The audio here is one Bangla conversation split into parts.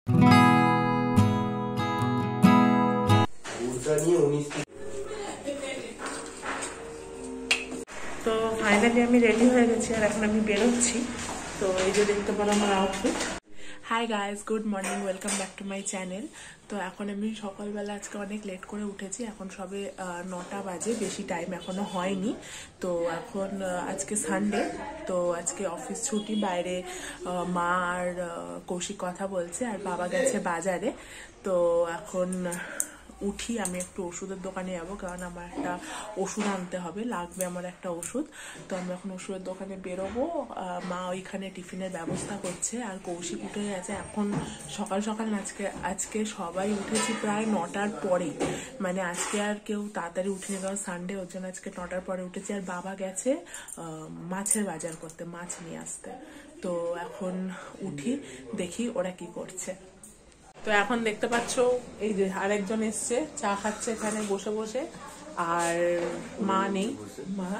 তো ফাইনালি আমি রেডি হয়ে গেছি আর এখন আমি বেরোচ্ছি। তো এই যে দেখতে পারো আমার outfit. Hi guys, good morning, welcome back to my channel. তো এখন আমি সকালবেলা আজকে অনেক লেট করে উঠেছি, এখন সবে 9টা বাজে, বেশি টাইম এখনো হয়নি। তো এখন আজকে সানডে, তো আজকে অফিস ছুটি। বাইরে মা আর কৌশিক কথা বলছে আর বাবা গেছে বাজারে। তো এখন উঠি, আমি একটু ওষুধের দোকানে যাবো, কারণ আমার একটা ওষুধ আনতে হবে, লাগবে আমার একটা ওষুধ। তো আমি এখন ওষুধের দোকানে বেরোবো। মা ওইখানে টিফিনের ব্যবস্থা করছে আর কৌশিক উঠে গেছে এখন সকাল সকাল। আজকে সবাই উঠেছি প্রায় 9টার পরেই, মানে আজকে আর কেউ তাড়াতাড়ি উঠিনি, কারণ সানডে, ওর জন্য আজকে 9টার পরে উঠেছি। আর বাবা গেছে মাছের বাজার করতে, মাছ নিয়ে আসতে। তো এখন উঠি, দেখি ওরা কি করছে। তো এখন দেখতে পাচ্ছ এই যে আরেকজন এসছে, চা খাচ্ছে এখানে বসে বসে, আর মা নেই। মা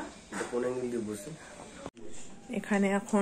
এখানে এখন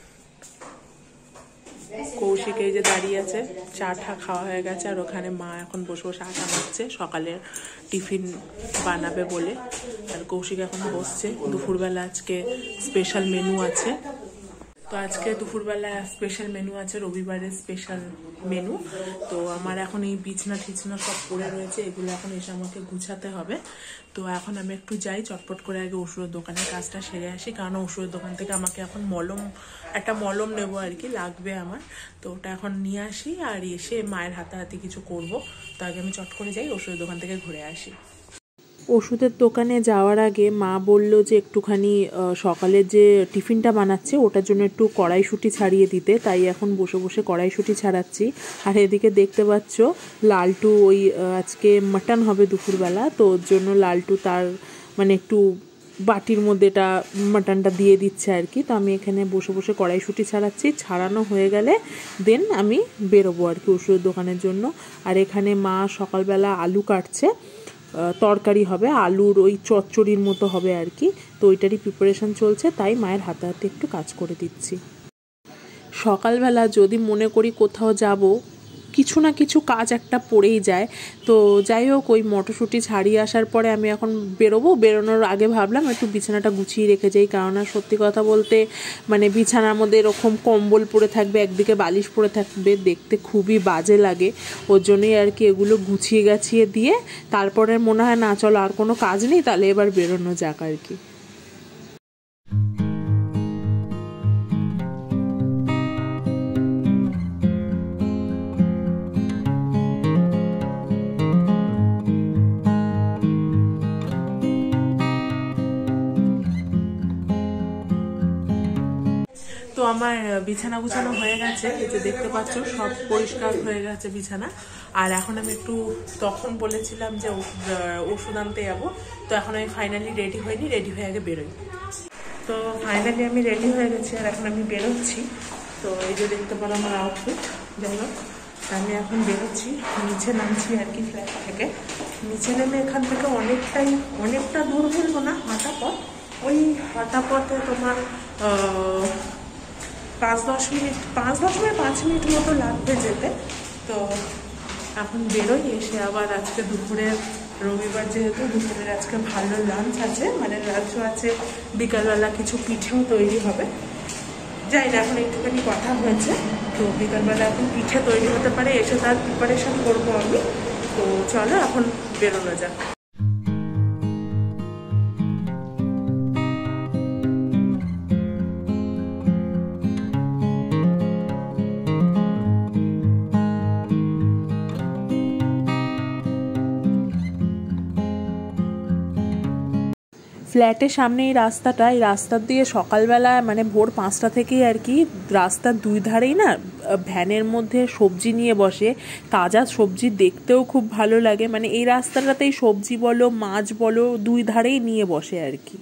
কৌশিক এই যে দাঁড়িয়ে আছে, চা টা খাওয়া হয়ে গেছে, আর ওখানে মা এখন বসে বসে আটা মাখছে সকালের টিফিন বানাবে বলে। আর কৌশিক এখন বসছে। দুপুরবেলা আজকে স্পেশাল মেনু আছে। তো আজকে দুপুরবেলা স্পেশাল মেনু আছে, রবিবারের স্পেশাল মেনু। তো আমার এখন এই বিছনা টিছনা সব পড়ে রয়েছে, এগুলো এখন এসে আমাকে গুছাতে হবে। তো এখন আমি একটু যাই, চটপট করে আগে ওষুধের দোকানের কাজটা সেরে আসি, কারণ ওষুধের দোকান থেকে আমাকে এখন একটা মলম নেবো আর কি, লাগবে আমার। তো ওটা এখন নিয়ে আসি, আর এসে মায়ের হাতাহাতি কিছু করব। তো আগে আমি চট করে যাই, ওষুধের দোকান থেকে ঘুরে আসি। ওষুধের দোকানে যাওয়ার আগে মা বলল যে একটুখানি সকালে যে টিফিনটা বানাচ্ছে ওটার জন্য একটু কড়াইশুঁটি ছাড়িয়ে দিতে, তাই এখন বসে বসে কড়াইশুঁটি ছাড়াচ্ছি। আর এদিকে দেখতে পাচ্ছ লালটু ওই আজকে মাটন হবে দুপুরবেলা, তো ওর জন্য লালটু তার মানে একটু বাটির মধ্যে এটা মাটনটা দিয়ে দিচ্ছে আর কি। তো আমি এখানে বসে বসে কড়াইশুঁটি ছাড়াচ্ছি, ছাড়ানো হয়ে গেলে দেন আমি বেরোবো আর কি ওষুধের দোকানের জন্য। আর এখানে মা সকালবেলা আলু কাটছে, তরকারি হবে, আলুর ওই চচ্চড়ির মতো হবে আর কি। তো ওইটারই প্রিপারেশন চলছে, তাই মায়ের হাতে হাতে একটু কাজ করে দিচ্ছি। সকালবেলা যদি মনে করি কোথাও যাব, কিছু না কিছু কাজ একটা পড়েই যায়। তো যাই হোক, ওই মটরশুঁটি ছাড়িয়ে আসার পরে আমি এখন বেরোনোর আগে ভাবলাম একটু বিছানাটা গুছিয়ে রেখে যাই, কারণ আর সত্যি কথা বলতে মানে বিছানার মধ্যে এরকম কম্বল পরে থাকবে, একদিকে বালিশ পরে থাকবে, দেখতে খুবই বাজে লাগে। ওর জন্যই আর কি এগুলো গুছিয়ে গাছিয়ে দিয়ে তারপরে মনে হয় না চলো আর কোনো কাজ নেই, তাহলে এবার বেরোনো যাক আর কি। তো আমার বিছানা গুছানো হয়ে গেছে, এই যে দেখতে পাচ্ছ সব পরিষ্কার হয়ে গেছে বিছানা। আর এখন আমি একটু, তখন বলেছিলাম যে ওষুধ আনতে যাবো, তো এখন আমি ফাইনালি রেডি হয়নি, রেডি হয়ে আগে বেরোই। তো ফাইনালি আমি রেডি হয়ে গেছি আর এখন আমি বেরোচ্ছি। তো এই যে দেখতে পারো আমার আউটফিট। যাই হোক, আমি এখন বেরোচ্ছি, নিচে নামছি আর কি ফ্ল্যাট থেকে। নিচে নেমে এখান থেকে অনেকটা দূর বলবো না, হাঁটা পথ। ওই হাঁটা পথে তোমার 5 মিনিট মতো লাগবে যেতে। তো এখন বেরোই, এসে আবার আজকে দুপুরের, রবিবার যেহেতু দুপুরের আজকে ভালো লাঞ্চ আছে, মানে লাঞ্চও আছে, বিকালবেলা কিছু পিঠেও তৈরি হবে। যাই না, এখন একটুখানি কথা হয়েছে, তো বিকালবেলা এখন পিঠে তৈরি হতে পারে, এসে তার প্রিপারেশন করবো আমি। তো চলো এখন বেরোনো যাক। ফ্ল্যাটের সামনে এই রাস্তাটা, এই রাস্তার দিয়ে সকালবেলা মানে ভোর 5টা থেকেই আর কি রাস্তার দুই ধারেই না ভ্যানের মধ্যে সবজি নিয়ে বসে, তাজা সবজি, দেখতেও খুব ভালো লাগে। মানে এই রাস্তাটাতেই সবজি বলো মাছ বলো দুই ধারেই নিয়ে বসে আর কি।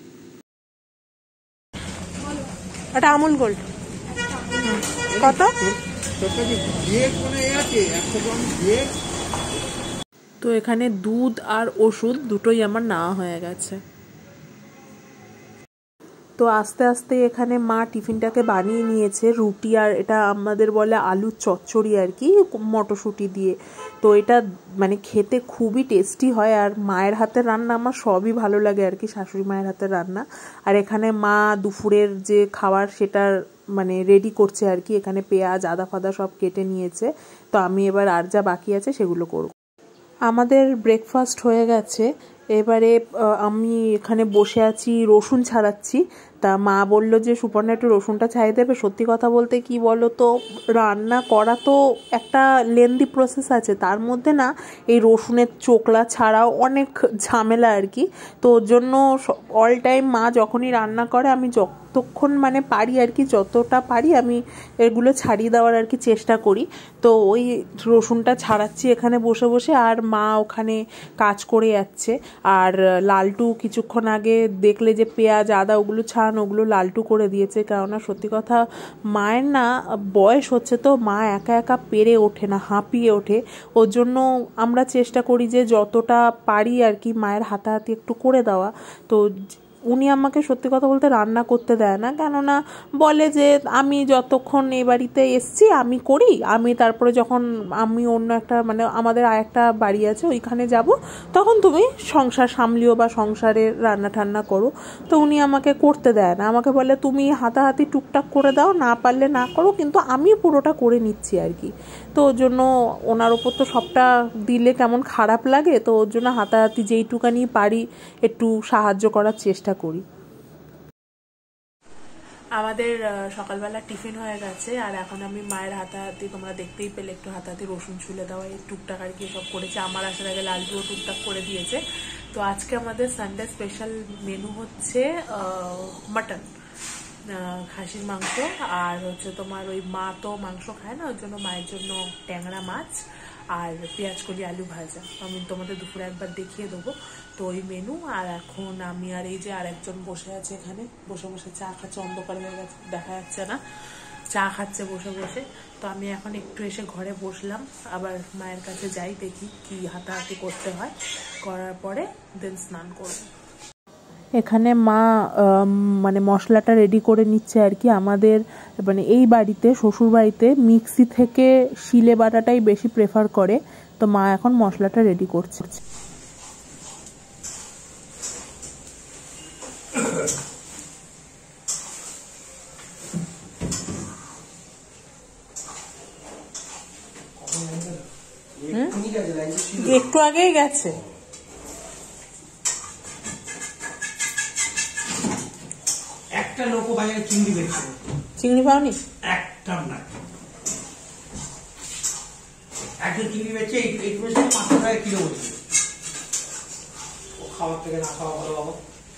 এটা আমুল গোল্ড কত? তো এখানে দুধ আর ওষুধ দুটোই আমার নেওয়া হয়ে গেছে। তো আস্তে আস্তে এখানে মা টিফিনটাকে বানিয়ে নিয়েছে, রুটি আর এটা আমাদের বলে আলুর চচ্চড়ি আর কি, মটরশুঁটি দিয়ে। তো এটা মানে খেতে খুবই টেস্টি হয়, আর মায়ের হাতের রান্না আমার সবই ভালো লাগে আর কি, শাশুড়ি মায়ের হাতের রান্না। আর এখানে মা দুপুরের যে খাবার সেটার মানে রেডি করছে আর কি, এখানে পেঁয়াজ আদা ফাদা সব কেটে নিয়েছে। তো আমি এবার আর যা বাকি আছে সেগুলো করব। আমাদের ব্রেকফাস্ট হয়ে গেছে, এবারে আমি এখানে বসে আছি, রসুন ছাড়াচ্ছি। তা মা বললো যে সুপর্ণা একটু রসুনটা ছাড়িয়ে দেবে। সত্যি কথা বলতে কি বলো তো, রান্না করা তো একটা লেন্দি প্রসেস আছে, তার মধ্যে না এই রসুনের চোকলা ছাড়াও অনেক ঝামেলা আর কি। তো ওর জন্য অল টাইম মা যখনই রান্না করে আমি যতক্ষণ মানে পারি আর কি, যতটা পারি আমি এগুলো ছাড়িয়ে দেওয়ার আর কি চেষ্টা করি। তো ওই রসুনটা ছাড়াচ্ছি এখানে বসে বসে, আর মা ওখানে কাজ করে যাচ্ছে। আর লালটু কিছুক্ষণ আগে দেখলে যে পেঁয়াজ আদা ওগুলো ছাড়ানো, ওগুলো লালটু করে দিয়েছে। কেননা সত্যি কথা মায়ের না বয়স হচ্ছে, তো মা একা একা পেরে ওঠে না, হাঁপিয়ে ওঠে। ওর জন্য আমরা চেষ্টা করি যে যতটা পারি আর কি মায়ের হাতাহাতি একটু করে দেওয়া। তো উনি আমাকে সত্যি কথা বলতে রান্না করতে দেয় না, কেননা বলে যে আমি যতক্ষণ এই বাড়িতে এসছি আমি করি, আমি তারপরে যখন আমি অন্য একটা মানে আমাদের আরেকটা বাড়ি আছে ওইখানে যাব, তখন তুমি সংসার সামলিও বা সংসারের রান্না টান্না করো। তো উনি আমাকে করতে দেয় না, আমাকে বলে তুমি হাতাহাতি টুকটাক করে দাও, না পারলে না করো, কিন্তু আমি পুরোটা করে নিচ্ছি আর কি। তো ওর জন্য ওনার ওপর তো সবটা দিলে কেমন খারাপ লাগে, তো ওর জন্য হাতাহাতি যেইটুকানি পারি একটু সাহায্য করার চেষ্টা করি। আমাদের সকালবেলা টিফিন হয়ে গেছে, আর এখন আমি মায়ের হাতাহাতি তোমরা দেখতেই পেলে, একটু হাতাহাতি রসুন ছুলে দেওয়া এই টুকটাক আর কি সব করেছে। আমার আসার আগে লালটুও টুকটাক করে দিয়েছে। তো আজকে আমাদের সানডে স্পেশাল মেনু হচ্ছে মাটন, খাসির মাংস, আর হচ্ছে তোমার ওই মা তো মাংস খায় না, ওর জন্য মায়ের জন্য ট্যাংরা মাছ আর পেঁয়াজ কলি আলু ভাজা। আমি তোমাদের দুপুরে একবার দেখিয়ে দেবো। তো ওই মেনু। আর এখন আমি আর এই যে আর একজন বসে আছে এখানে, বসে বসে চা খাচ্ছে, অন্ধকার হয়ে গেছে দেখা যাচ্ছে না, চা খাচ্ছে বসে বসে। তো আমি এখন একটু এসে ঘরে বসলাম, আবার মায়ের কাছে যাই, দেখি কি হাতাহাতি করতে হয়, করার পরে দেন স্নান করবো। এখানে মা মানে মশলাটা রেডি করে নিচ্ছে আর কি। আমাদের মানে এই বাড়িতে শ্বশুর বাড়িতে মিক্সি থেকে শিলে বাটাটাই বেশি প্রেফার করে। তো মা এখন মশলাটা রেডি করছে। একটু আগেই গেছে। একটা লোক বাজারে চিংড়ি বেচছে। চিংড়ি পাওনি? একটা না, একটা চিংড়ি বেচছে, এই 500 টাকা কিলো বলছে। ও খাওয়ার থেকে না খাওয়া ভালো বাবা।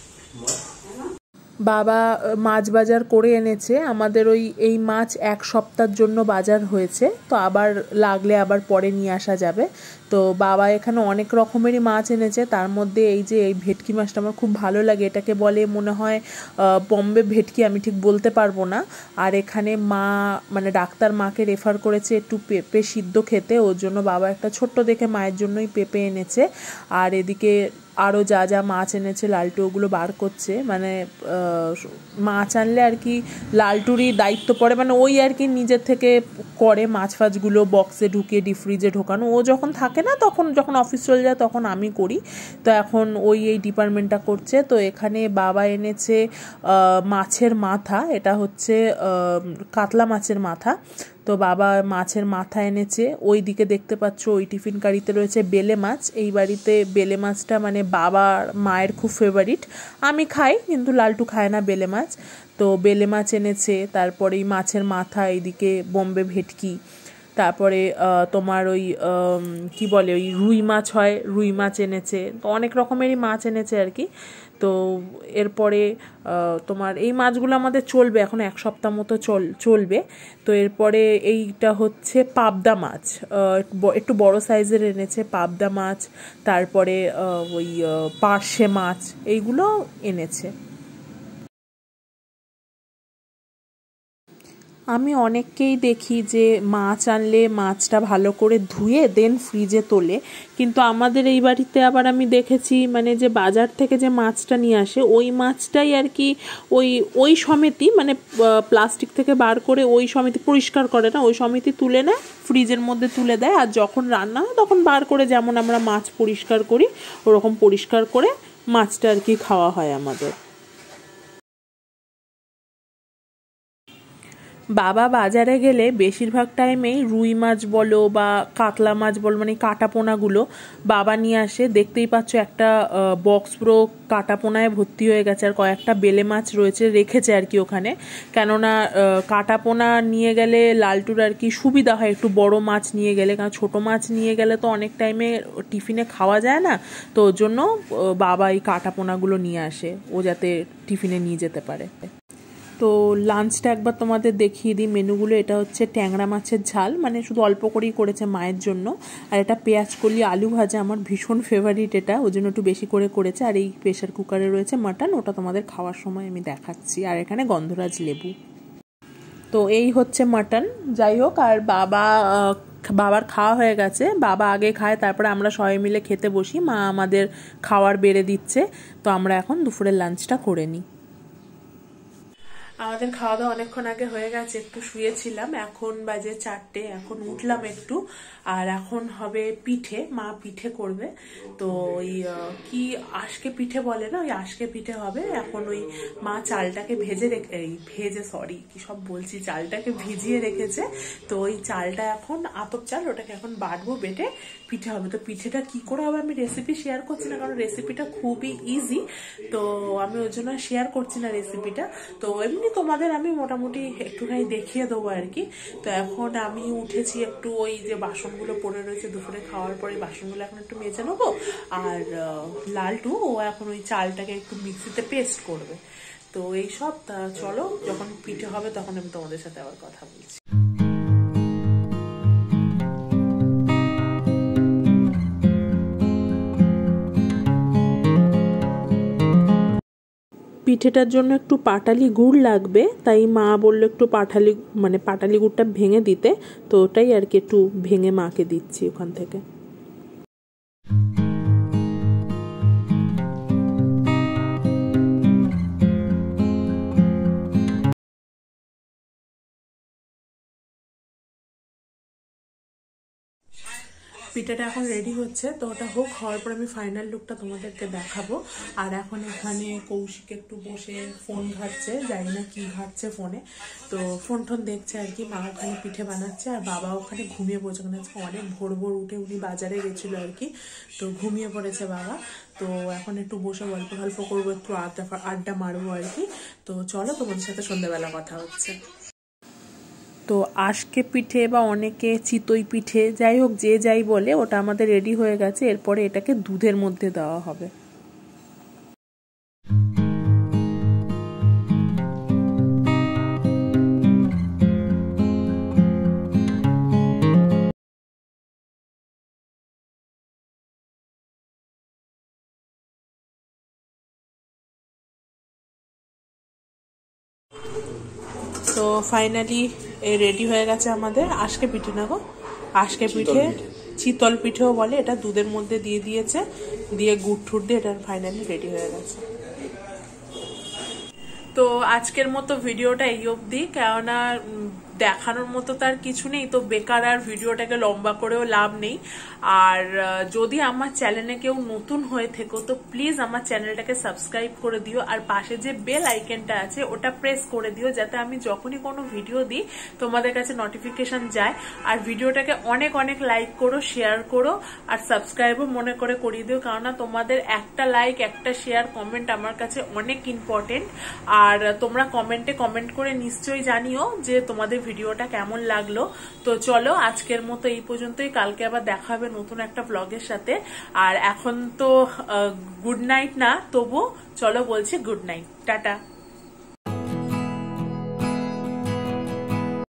বাবা মাছ বাজার করে এনেছে আমাদের, এই মাছ 1 সপ্তাহের জন্য বাজার হয়েছে। তো আবার লাগলে আবার পরে নিয়ে আসা যাবে। তো বাবা এখানে অনেক রকমেরই মাছ এনেছে, তার মধ্যে এই যে এই ভেটকি মাছটা আমার খুব ভালো লাগে, এটাকে বলে মনে হয় বম্বে ভেটকি, আমি ঠিক বলতে পারবো না। আর এখানে মা মানে ডাক্তার মাকে রেফার করেছে একটু পেঁপে সিদ্ধ খেতে, ওর জন্য বাবা একটা ছোট্ট দেখে মায়ের জন্যই পেঁপে এনেছে। আর এদিকে আরও যা যা মাছ এনেছে লালটু ওগুলো বার করছে, মানে মাছ আনলে আর কি লালটুরই দায়িত্ব পড়ে, মানে ওই আর কি নিজের থেকে করে মাছ ফাছগুলো বক্সে ঢুকিয়ে ডিপ ফ্রিজে ঢোকানো। ও যখন থাকে না, তখন যখন অফিস চলে যায় তখন আমি করি। তো এখন ওই এই ডিপার্টমেন্টটা করছে। তো এখানে বাবা এনেছে মাছের মাথা, এটা হচ্ছে কাতলা মাছের মাথা। তো বাবা মাছের মাথা এনেছে। ওই দিকে দেখতে পাচ্ছ ওই টিফিন কারিতে রয়েছে বেলে মাছ। এই বাড়িতে বেলে মাছটা মানে বাবার মায়ের খুব ফেভারিট, আমি খাই কিন্তু লালটু খায় না বেলে মাছ। তো বেলে মাছ এনেছে, তারপরে এই মাছের মাথা, এইদিকে বোম্বে ভেটকি, তারপরে তোমার ওই কি বলে ওই রুই মাছ হয়, রুই মাছ এনেছে। তো অনেক রকমেরই মাছ এনেছে আর কি। তো এরপরে তোমার এই মাছগুলো আমাদের চলবে এখন 1 সপ্তাহ মতো চলবে। তো এরপরে এইটা হচ্ছে পাবদা মাছ, একটু বড় সাইজের এনেছে পাবদা মাছ। তারপরে ওই পার্শে মাছ এইগুলো এনেছে। আমি অনেককেই দেখি যে মাছ আনলে মাছটা ভালো করে ধুয়ে দেন ফ্রিজে তোলে, কিন্তু আমাদের এই বাড়িতে আবার আমি দেখেছি মানে যে বাজার থেকে যে মাছটা নিয়ে আসে ওই মাছটাই আর কি ওই সমেতই মানে প্লাস্টিক থেকে বার করে ওই সমেতি পরিষ্কার করে না, ওই সমেতি তুলে নেয় ফ্রিজের মধ্যে তুলে দেয়, আর যখন রান্না হয় তখন বার করে যেমন আমরা মাছ পরিষ্কার করি ওরকম পরিষ্কার করে মাছটা আর কি খাওয়া হয় আমাদের। বাবা বাজারে গেলে বেশিরভাগ টাইমেই রুই মাছ বলো বা কাতলা মাছ বলো মানে কাটাপোনাগুলো বাবা নিয়ে আসে। দেখতেই পাচ্ছ একটা বক্স পুরো কাটাপোনায় ভর্তি হয়ে গেছে, আর কয়েকটা বেলে মাছ রয়েছে রেখেছে আর কি ওখানে, কেননা কাটাপোনা নিয়ে গেলে লালটুর আর কি সুবিধা হয় একটু বড় মাছ নিয়ে গেলে, কারণ ছোট মাছ নিয়ে গেলে তো অনেক টাইমে টিফিনে খাওয়া যায় না, তো ওর জন্য বাবা এই কাটাপোনাগুলো নিয়ে আসে ও যাতে টিফিনে নিয়ে যেতে পারে। তো লাঞ্চটা একবার তোমাদের দেখিয়ে দিই মেনুগুলো। এটা হচ্ছে ট্যাংরা মাছের ঝাল, মানে শুধু অল্প করেই করেছে মায়ের জন্য, আর এটা পেঁয়াজ কলি আলু ভাজা, আমার ভীষণ ফেভারিট এটা, ওই জন্য একটু বেশি করে করেছে। আর এই প্রেশার কুকারে রয়েছে মাটন, ওটা তোমাদের খাওয়ার সময় আমি দেখাচ্ছি। আর এখানে গন্ধরাজ লেবু। তো এই হচ্ছে মাটন, যাই হোক। আর বাবার খাওয়া হয়ে গেছে, বাবা আগে খায় তারপরে আমরা সবাই মিলে খেতে বসি, মা আমাদের খাওয়ার বেড়ে দিচ্ছে। তো আমরা এখন দুপুরের লাঞ্চটা করে নিই। আমাদের খাওয়া দাওয়া অনেকক্ষণ আগে হয়ে গেছে, একটু শুয়েছিলাম, এখন বাজে 4টে, এখন উঠলাম একটু। আর এখন হবে পিঠে, মা পিঠে করবে। তো ওই কি আজকে পিঠে বলে না, ওই আজকে পিঠে হবে। এখন ওই মা চালটাকে চালটাকে ভিজিয়ে রেখেছে। তো ওই চালটা এখন আতপ চাল, ওটাকে এখন বাটবো, বেটে পিঠে হবে। তো পিঠেটা কি করে হবে আমি রেসিপি শেয়ার করছি না, কারণ রেসিপিটা খুবই ইজি, তো আমি ওই জন্য শেয়ার করছি না রেসিপিটা। তো এমনি তোমাদের আমি মোটামুটি একটুখানি দেখিয়ে দেবো আর কি। তো এখন আমি উঠেছি, একটু ওই যে বাসনগুলো পড়ে রয়েছে দুপুরে খাওয়ার পরে বাসনগুলো এখন একটু মেজে নেবো। আর লালটু ও এখন ওই চালটাকে একটু মিক্সিতে পেস্ট করবে। তো এইসব, চলো যখন পিঠে হবে তখন আমি তোমাদের সাথে আবার কথা বলছি। পিঠেটার জন্য একটু পাটালি গুড় লাগবে, তাই মা বললো একটু পাটালি গুড়টা ভেঙে দিতে, তো ওটাই আর কি একটু ভেঙে মাকে দিচ্ছি ওখান থেকে। পিঠাটা এখন রেডি হচ্ছে, তো ওটা হওয়ার পর আমি ফাইনাল লুকটা তোমাদেরকে দেখাবো। আর এখন এখানে কৌশিক একটু বসে ফোন ঘাটছে, জানি না কি ঘাটছে ফোনে, তো ফোন দেখছে আর কি। মা ওখানে পিঠে বানাচ্ছে আর বাবা ওখানে ঘুমিয়ে পড়েছে, ওখানে অনেক ভোর উঠে উনি বাজারে গেছিল আর কি, তো ঘুমিয়ে পড়েছে বাবা। তো এখন একটু বসে গল্প করবো, একটু আড্ডা মারবো আর কি। তো চলো তোমাদের সাথে সন্ধ্যাবেলা কথা হচ্ছে। তো আজকে পিঠে বা অনেকে চিতই পিঠে, যাই হোক যে যাই বলে, ওটা আমাদের রেডি হয়ে গেছে। এরপরে এটাকে দুধের মধ্যে দেওয়া হবে। তো ফাইনালি রেডি হয়ে গেছে আমাদের আজকে পিঠে, না গো আজকে পিঠে, চিতল পিঠেও বলে, এটা দুধের মধ্যে দিয়ে দিয়েছে, দিয়ে গুড় ঠুর দিয়ে এটা ফাইনালি রেডি হয়ে গেছে। তো আজকের মতো ভিডিওটা এই অবধি, কেননা দেখানোর মতো তার কিছু নেই, তো বেকার আর ভিডিওটাকে লম্বা করেও লাভ নেই। আর যদি আমার চ্যানেলে কেউ নতুন হয়ে থেকো তো প্লিজ আমার চ্যানেলটাকে সাবস্ক্রাইব করে দিও, আর পাশে যে বেল আইকনটা আছে ওটা প্রেস করে দিও, যাতে আমি যখনই কোনো ভিডিও দিই তোমাদের কাছে নোটিফিকেশন যায়। আর ভিডিওটাকে অনেক অনেক লাইক করো, শেয়ার করো, আর সাবস্ক্রাইবও মনে করে করিয়ে দিও, কারণ তোমাদের একটা লাইক, একটা শেয়ার, কমেন্ট আমার কাছে অনেক ইম্পর্টেন্ট। আর তোমরা কমেন্ট করে নিশ্চয়ই জানিও যে তোমাদের ভিডিওটা কেমন লাগলো। তো চলো আজকের মতো এই পর্যন্তই, কালকে আবার দেখা হবে নতুন একটা ব্লগের সাথে। আর এখন তো গুড নাইট না, তবু চলো বলছি গুড নাইট, টাটা।